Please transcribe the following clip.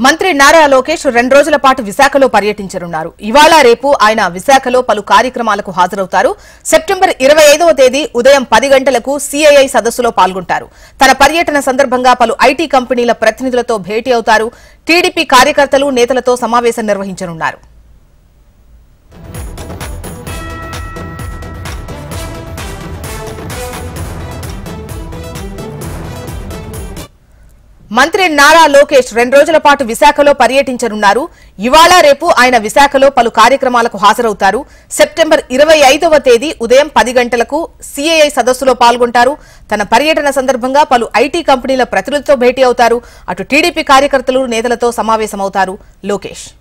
మంత్రి నారా లోకేష్ 2 రోజుల పాటు విశాఖలో పర్యటించనున్నారు. ఇవాళ రేపు ఆయన విశాఖలో పలు కార్యక్రమాలకు హాజరవుతారు. సెప్టెంబర్ 25వ తేదీ ఉదయం 10 గంటలకు సిఐఐ సదస్సులో పాల్గొంటారు. తన పర్యటన సందర్భంగా పలు ఐటీ కంపెనీల ప్రతినిధులతో భేటీ అవుతారు. టీడీపీ కార్యకర్తలు, నేతలతో సమావేశం నిర్వహించనున్నారు. మంత్రి నారా లోకేష్ 2 రోజుల పాటు విశాఖలో పర్యటించనున్నారు. ఇవాళ రేపు ఆయన విశాఖలో పలు కార్యక్రమాలకు హాజరవుతారు. సెప్టెంబర్ 25వ తేదీ ఉదయం 10 గంటలకు సిఐఐ సదస్సులో పాల్గొంటారు. తన పర్యటన సందర్భంగా పలు ఐటీ కంపెనీల ప్రతినిధులతో భేటీ అవుతారు. అటు టీడీపీ కార్యకర్తలు, నేతలతో సమావేశమవుతారు లోకేష్.